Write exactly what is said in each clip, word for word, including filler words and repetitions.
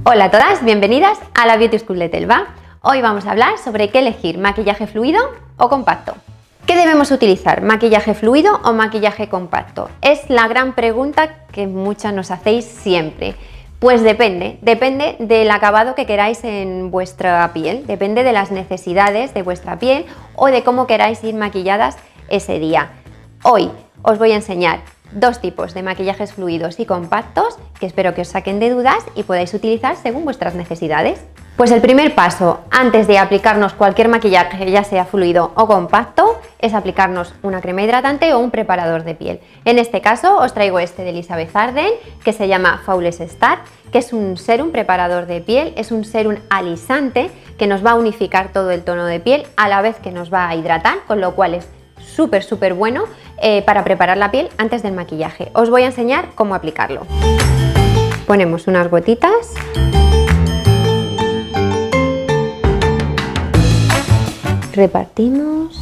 Hola a todas, bienvenidas a la Beauty School de Telva. Hoy vamos a hablar sobre qué elegir, maquillaje fluido o compacto. ¿Qué debemos utilizar, maquillaje fluido o maquillaje compacto? Es la gran pregunta que muchas nos hacéis siempre. Pues depende, depende del acabado que queráis en vuestra piel, depende de las necesidades de vuestra piel o de cómo queráis ir maquilladas ese día. Hoy os voy a enseñar dos tipos de maquillajes fluidos y compactos que espero que os saquen de dudas y podáis utilizar según vuestras necesidades. Pues el primer paso antes de aplicarnos cualquier maquillaje, ya sea fluido o compacto, es aplicarnos una crema hidratante o un preparador de piel. En este caso os traigo este de Elizabeth Arden, que se llama Flawless Start, que es un serum preparador de piel, es un serum alisante que nos va a unificar todo el tono de piel a la vez que nos va a hidratar, con lo cual es súper súper bueno eh, para preparar la piel antes del maquillaje. Os voy a enseñar cómo aplicarlo. Ponemos unas gotitas. Repartimos.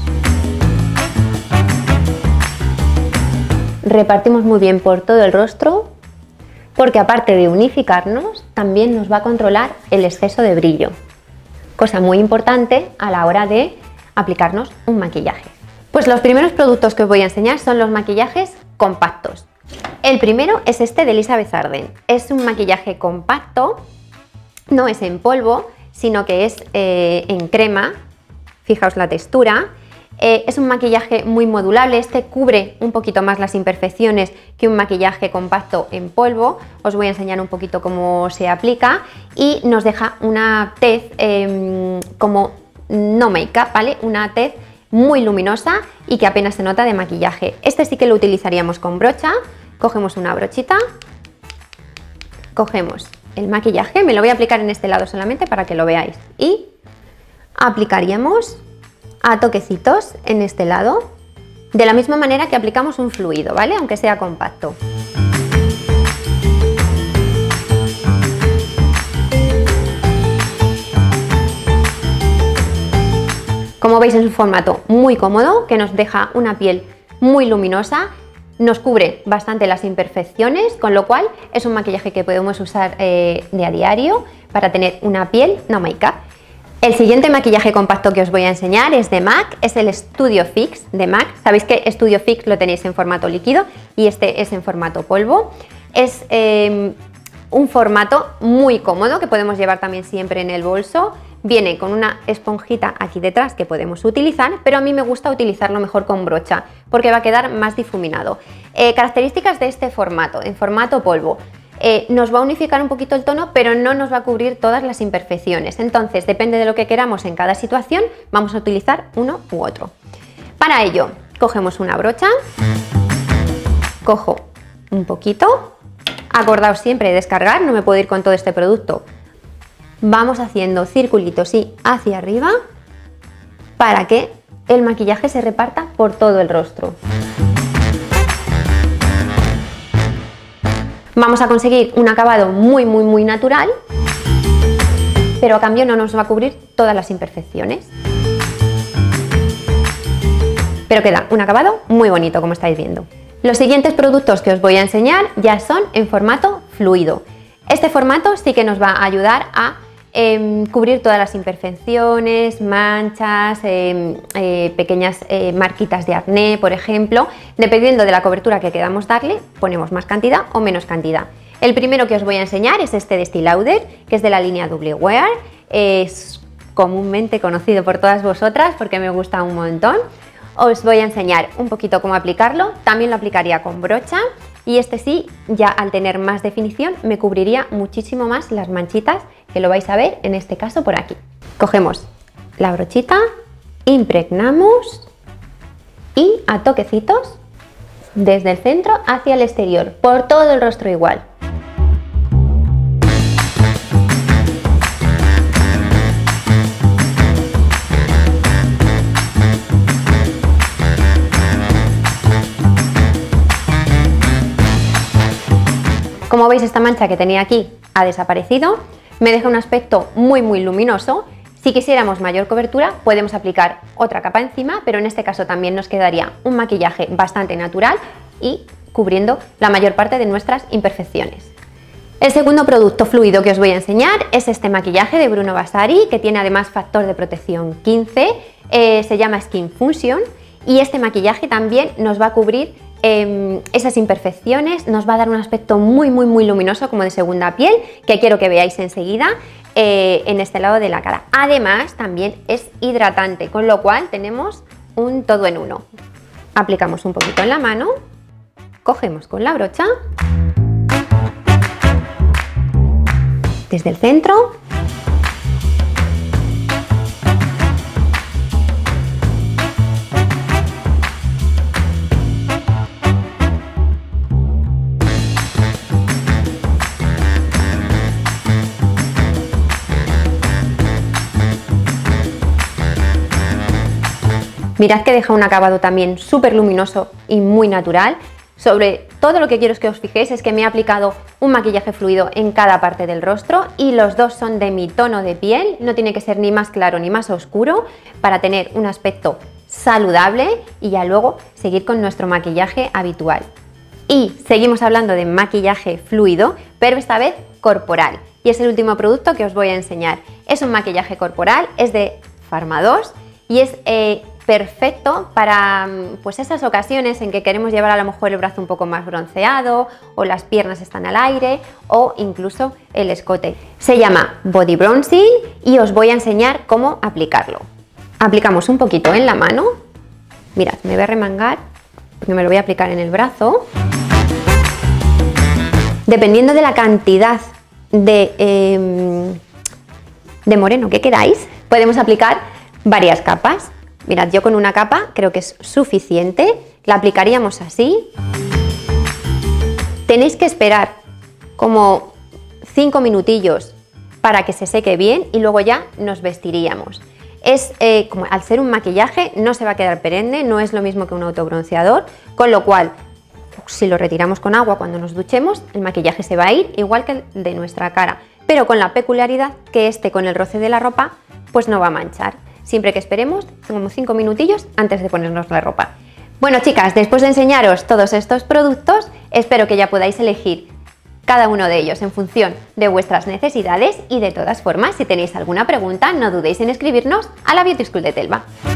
Repartimos muy bien por todo el rostro, porque aparte de unificarnos, también nos va a controlar el exceso de brillo. Cosa muy importante a la hora de aplicarnos un maquillaje. Pues los primeros productos que os voy a enseñar son los maquillajes compactos. El primero es este de Elizabeth Arden. Es un maquillaje compacto, no es en polvo, sino que es eh, en crema. Fijaos la textura. Eh, es un maquillaje muy modulable, este cubre un poquito más las imperfecciones que un maquillaje compacto en polvo. Os voy a enseñar un poquito cómo se aplica y nos deja una tez eh, como no make-up, ¿vale? Una tez muy luminosa y que apenas se nota de maquillaje. Este sí que lo utilizaríamos con brocha. Cogemos una brochita, cogemos el maquillaje, me lo voy a aplicar en este lado solamente para que lo veáis, y aplicaríamos a toquecitos en este lado, de la misma manera que aplicamos un fluido, ¿vale? Aunque sea compacto. Como veis, es un formato muy cómodo que nos deja una piel muy luminosa, nos cubre bastante las imperfecciones, con lo cual es un maquillaje que podemos usar eh, de a diario para tener una piel no make-up. El siguiente maquillaje compacto que os voy a enseñar es de MAC, es el Studio Fix de MAC. Sabéis que Studio Fix lo tenéis en formato líquido y este es en formato polvo. Es eh, un formato muy cómodo que podemos llevar también siempre en el bolso. Viene con una esponjita aquí detrás que podemos utilizar, pero a mí me gusta utilizarlo mejor con brocha porque va a quedar más difuminado. Eh, características de este formato, en formato polvo. Eh, nos va a unificar un poquito el tono, pero no nos va a cubrir todas las imperfecciones. Entonces, depende de lo que queramos en cada situación, vamos a utilizar uno u otro. Para ello, cogemos una brocha, cojo un poquito, acordaos siempre de descargar, no me puedo ir con todo este producto. Vamos haciendo circulitos y hacia arriba para que el maquillaje se reparta por todo el rostro. Vamos a conseguir un acabado muy muy muy natural, pero a cambio no nos va a cubrir todas las imperfecciones. Pero queda un acabado muy bonito, como estáis viendo. Los siguientes productos que os voy a enseñar ya son en formato fluido. Este formato sí que nos va a ayudar a Eh, cubrir todas las imperfecciones, manchas, eh, eh, pequeñas eh, marquitas de acné, por ejemplo. Dependiendo de la cobertura que queramos darle, ponemos más cantidad o menos cantidad. El primero que os voy a enseñar es este de Estée Lauder, que es de la línea Double Wear. Es comúnmente conocido por todas vosotras porque me gusta un montón. Os voy a enseñar un poquito cómo aplicarlo. También lo aplicaría con brocha. Y este sí, ya al tener más definición, me cubriría muchísimo más las manchitas, que lo vais a ver en este caso por aquí. Cogemos la brochita, impregnamos y a toquecitos desde el centro hacia el exterior, por todo el rostro igual. Como veis, esta mancha que tenía aquí ha desaparecido, me deja un aspecto muy muy luminoso. Si quisiéramos mayor cobertura, podemos aplicar otra capa encima, pero en este caso también nos quedaría un maquillaje bastante natural y cubriendo la mayor parte de nuestras imperfecciones. El segundo producto fluido que os voy a enseñar es este maquillaje de Bruno Vasari, que tiene además factor de protección quince, eh, se llama Skin Fusion, y este maquillaje también nos va a cubrir eh, esas imperfecciones, nos va a dar un aspecto muy muy muy luminoso como de segunda piel, que quiero que veáis enseguida eh, en este lado de la cara. Además también es hidratante, con lo cual tenemos un todo en uno. Aplicamos un poquito en la mano, cogemos con la brocha desde el centro mirad que deja un acabado también súper luminoso y muy natural. Sobre todo lo que quiero es que os fijéis es que me he aplicado un maquillaje fluido en cada parte del rostro y los dos son de mi tono de piel, no tiene que ser ni más claro ni más oscuro para tener un aspecto saludable y ya luego seguir con nuestro maquillaje habitual. Y seguimos hablando de maquillaje fluido, pero esta vez corporal, y es el último producto que os voy a enseñar. Es un maquillaje corporal, es de Pharma dos y es eh, perfecto para pues esas ocasiones en que queremos llevar a lo mejor el brazo un poco más bronceado o las piernas están al aire o incluso el escote. Se llama Body Bronzing y os voy a enseñar cómo aplicarlo. Aplicamos un poquito en la mano, mirad, me voy a remangar porque me lo voy a aplicar en el brazo. Dependiendo de la cantidad de, eh, de moreno que queráis, podemos aplicar varias capas. Mirad, yo con una capa creo que es suficiente, la aplicaríamos así. Tenéis que esperar como cinco minutillos para que se seque bien y luego ya nos vestiríamos. Es, eh, como al ser un maquillaje no se va a quedar perenne, no es lo mismo que un autobronceador, con lo cual si lo retiramos con agua cuando nos duchemos, el maquillaje se va a ir igual que el de nuestra cara, pero con la peculiaridad que este con el roce de la ropa pues no va a manchar. Siempre que esperemos como cinco minutillos antes de ponernos la ropa. Bueno chicas, después de enseñaros todos estos productos, espero que ya podáis elegir cada uno de ellos en función de vuestras necesidades y de todas formas, si tenéis alguna pregunta, no dudéis en escribirnos a la Beauty School de Telva.